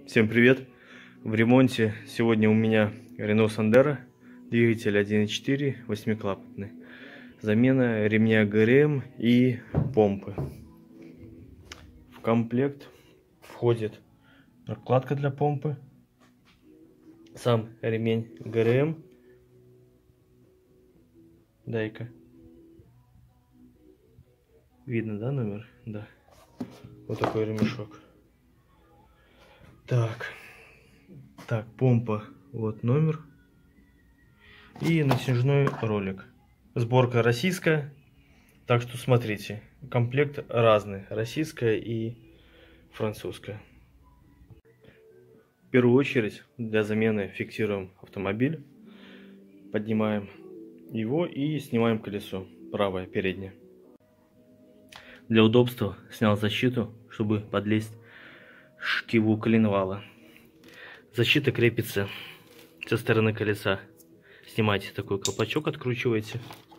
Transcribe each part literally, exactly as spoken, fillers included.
Всем привет! В ремонте сегодня у меня Renault Sandero, двигатель один и четыре, восьмиклапанный. Замена ремня ГРМ и помпы. В комплект входит прокладка для помпы, сам ремень ГРМ. Дай-ка. Видно, да, номер? Да. Вот такой ремешок. Так, так, помпа, вот номер и натяжной ролик. Сборка российская, так что смотрите, комплект разный, российская и французская. В первую очередь для замены фиксируем автомобиль, поднимаем его и снимаем колесо, правое переднее. Для удобства снял защиту, чтобы подлезть шкиву коленвала. Защита крепится со стороны колеса. Снимаете такой колпачок, откручиваете.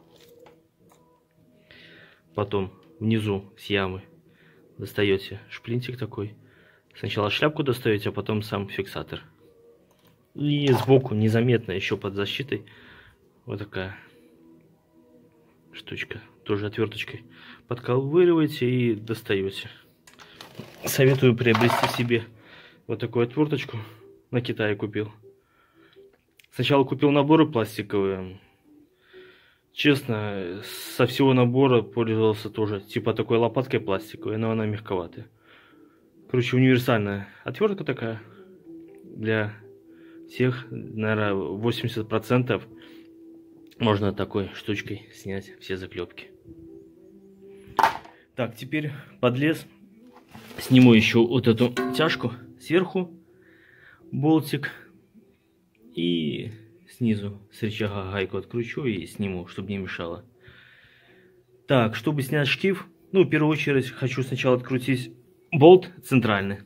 Потом внизу с ямы достаете шплинтик такой. Сначала шляпку достаете, а потом сам фиксатор. И сбоку незаметно еще под защитой вот такая штучка, тоже отверточкой. Подковыриваете и достаете. Советую приобрести себе вот такую отверточку. На Китае купил. Сначала купил наборы пластиковые. Честно, со всего набора пользовался тоже типа такой лопаткой пластиковой, но она мягковатая. Короче, универсальная отвертка такая для всех, наверное, восемьдесят процентов можно такой штучкой снять все заклепки. Так, теперь подлез. Сниму еще вот эту тяжку сверху, болтик, и снизу с рычага гайку откручу и сниму, чтобы не мешало. Так, чтобы снять шкив, ну, в первую очередь хочу сначала открутить болт центральный.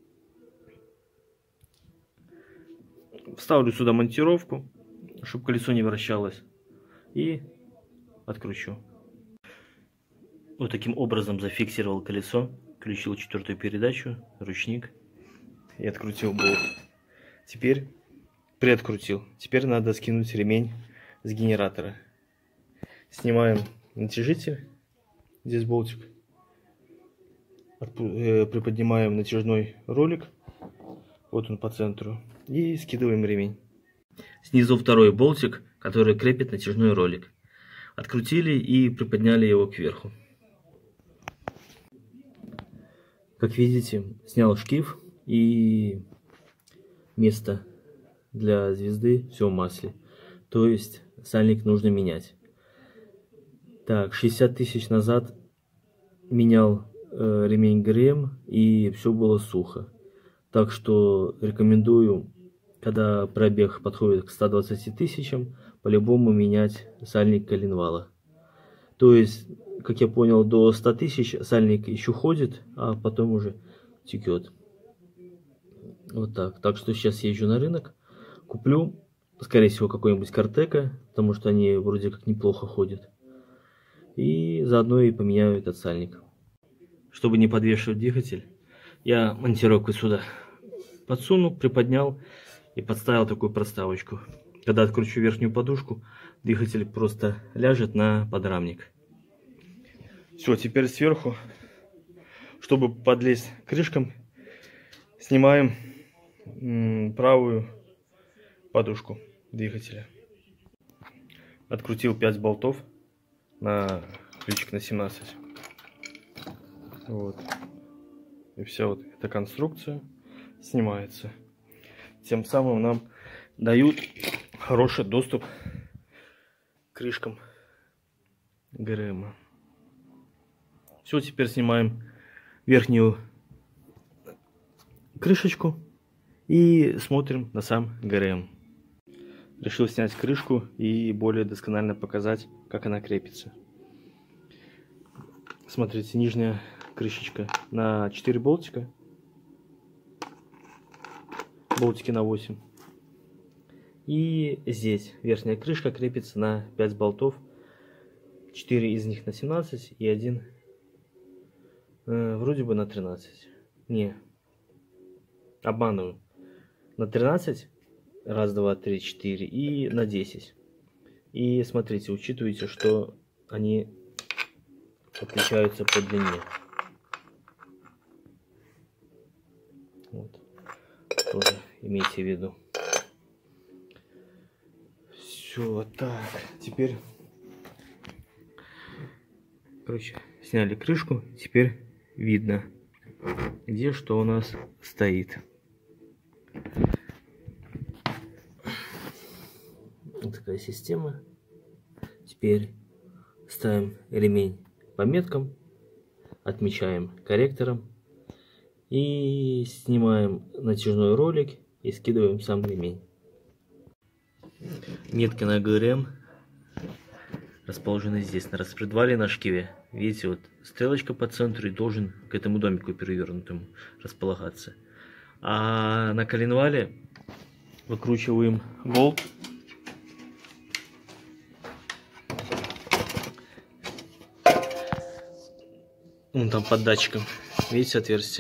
Вставлю сюда монтировку, чтобы колесо не вращалось, и откручу. Вот таким образом зафиксировал колесо. Включил четвертую передачу, ручник и открутил болт. Теперь приоткрутил. Теперь надо скинуть ремень с генератора. Снимаем натяжитель. Здесь болтик. Приподнимаем натяжной ролик. Вот он по центру. И скидываем ремень. Снизу второй болтик, который крепит натяжной ролик. Открутили и приподняли его кверху. Как видите, снял шкив и место для звезды все в масле. То есть сальник нужно менять. Так, шестьдесят тысяч назад менял э, ремень ГРМ и все было сухо. Так что рекомендую, когда пробег подходит к ста двадцати тысячам, по-любому менять сальник коленвала. То есть, как я понял, до ста тысяч сальник еще ходит, а потом уже текет. Вот так. Так что сейчас езжу на рынок, куплю, скорее всего, какой-нибудь Картека, потому что они вроде как неплохо ходят. И заодно и поменяю этот сальник. Чтобы не подвешивать двигатель, я монтировку сюда подсунул, приподнял и подставил такую проставочку. Когда откручу верхнюю подушку, двигатель просто ляжет на подрамник. Все, теперь сверху, чтобы подлезть крышкам, снимаем правую подушку двигателя. Открутил пять болтов на ключик на семнадцать. Вот. И вся вот эта конструкция снимается. Тем самым нам дают хороший доступ к крышкам ГРМ. Все, теперь снимаем верхнюю крышечку и смотрим на сам ГРМ. Решил снять крышку и более досконально показать, как она крепится. Смотрите, нижняя крышечка на четыре болтика. Болтики на восемь. И здесь верхняя крышка крепится на пять болтов. четыре из них на семнадцать и один э, вроде бы на тринадцать. Не. обманываю. На тринадцать. Раз, два, три, четыре. И на десять. И смотрите, учитывайте, что они отличаются по длине. Вот. Тоже имейте в виду. Все, так. Теперь, короче, сняли крышку. Теперь видно, где что у нас стоит. Вот такая система. Теперь ставим ремень по меткам, отмечаем корректором и снимаем натяжной ролик и скидываем сам ремень. Метки на ГРМ расположены здесь, на распредвале на шкиве. Видите, вот стрелочка по центру и должен к этому домику перевернутому располагаться. А на коленвале выкручиваем болт. Вон там под датчиком. Видите отверстие?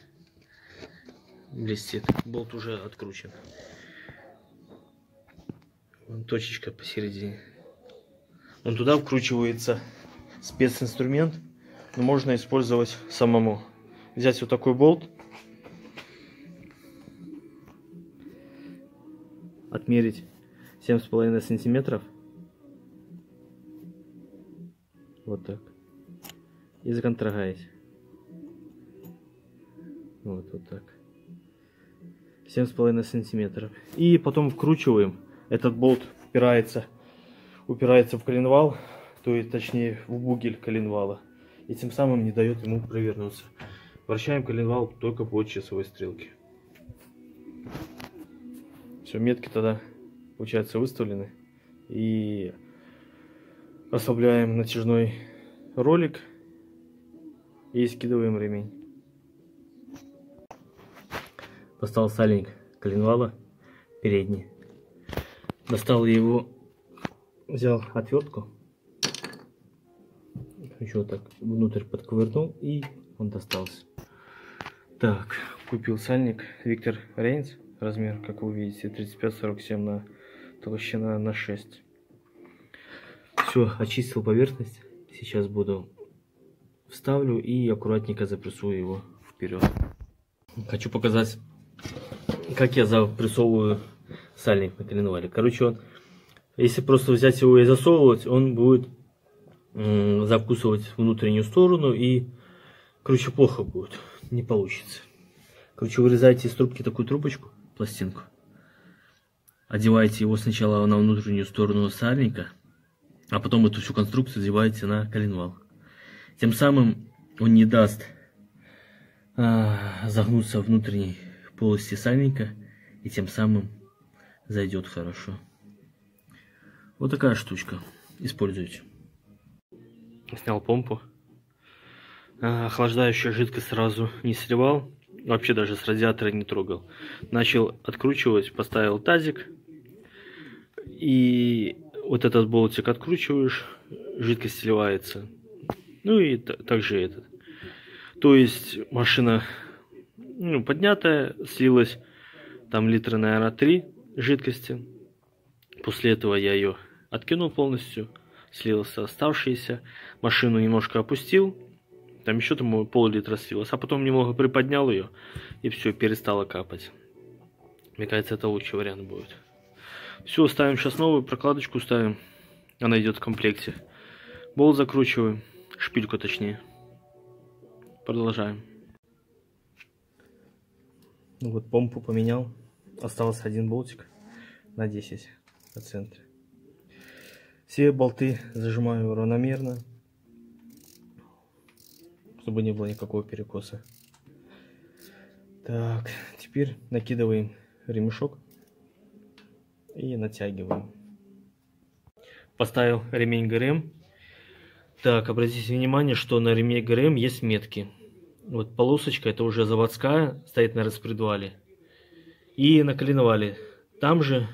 Блестит. Болт уже откручен. Вон точечка посередине. Вон туда вкручивается специнструмент. Но можно использовать самому. Взять вот такой болт. Отмерить семь с половиной сантиметров. Вот так. И законтрагать. Вот, вот так. семь с половиной сантиметров. И потом вкручиваем. Этот болт упирается, упирается в коленвал, то есть точнее в бугель коленвала. И тем самым не дает ему провернуться. Вращаем коленвал только по часовой стрелке. Все, метки тогда, получается, выставлены. И ослабляем натяжной ролик. И скидываем ремень. Достал сальник коленвала передний. Достал его, взял отвертку. Еще вот так внутрь подковырнул, и он достался. Так, купил сальник Виктор Рейнс. Размер, как вы видите, тридцать пять сорок семь на толщина на шесть. Все, очистил поверхность. Сейчас буду вставлю и аккуратненько запрессую его вперед. Хочу показать, как я запрессовываю сальник на коленвале. Короче, он, если просто взять его и засовывать, он будет м, закусывать внутреннюю сторону и, короче, плохо будет, не получится. Короче, вырезаете из трубки такую трубочку, пластинку, одеваете его сначала на внутреннюю сторону сальника, а потом эту всю конструкцию одеваете на коленвал. Тем самым он не даст а, загнуться в внутренней полости сальника, и тем самым зайдет хорошо. Вот такая штучка. Используйте. Снял помпу. А, охлаждающая жидкость сразу не сливал. Вообще даже с радиатора не трогал. Начал откручивать, поставил тазик. И вот этот болтик откручиваешь, жидкость сливается. Ну и также этот. То есть машина, ну, поднятая, слилась там литра, наверное, три жидкости. После этого я ее откинул полностью, слилась оставшиеся. Машину немножко опустил. Там еще там пол-литра слилось. А потом немного приподнял ее. И все, перестало капать. Мне кажется, это лучший вариант будет. Все, ставим сейчас новую прокладочку, ставим. Она идет в комплекте. Болт закручиваем. Шпильку точнее. Продолжаем. Ну вот помпу поменял. Остался один болтик на десять по центре. Все болты зажимаю равномерно, чтобы не было никакого перекоса. Так, теперь накидываем ремешок и натягиваем. Поставил ремень ГРМ. Так, обратите внимание, что на ремне ГРМ есть метки. Вот полосочка, это уже заводская, стоит на распредвале. И на коленвале. Там же,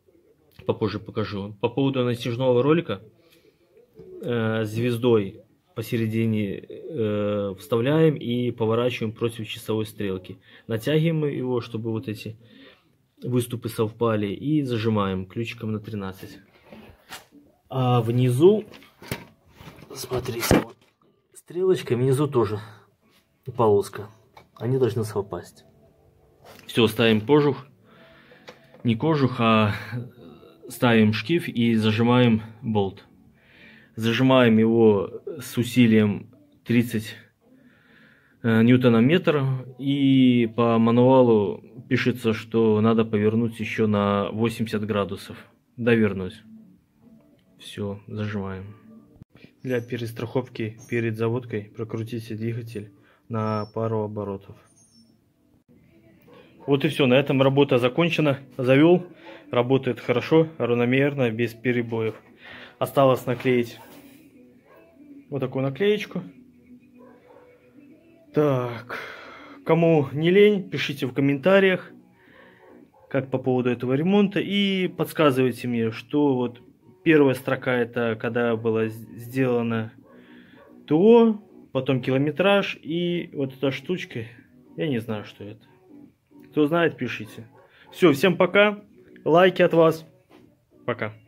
попозже покажу, по поводу натяжного ролика, э, звездой посередине э, вставляем и поворачиваем против часовой стрелки. Натягиваем его, чтобы вот эти выступы совпали, и зажимаем ключиком на тринадцать. А внизу, смотрите, вот, стрелочка, внизу тоже полоска. Они должны совпасть. Все, ставим кожух. Не кожух, а ставим шкив и зажимаем болт. Зажимаем его с усилием тридцать ньютона-метр. И по мануалу пишется, что надо повернуть еще на восемьдесят градусов. Довернуть. Все, зажимаем. Для перестраховки перед заводкой прокрутите двигатель на пару оборотов. Вот и все, на этом работа закончена. Завел, работает хорошо, равномерно, без перебоев. Осталось наклеить вот такую наклеечку. Так, кому не лень, пишите в комментариях, как по поводу этого ремонта, и подсказывайте мне, что вот первая строка — это когда было сделано ТО, потом километраж, и вот эта штучка, я не знаю, что это. Кто знает, пишите. Все, всем пока. Лайки от вас. Пока.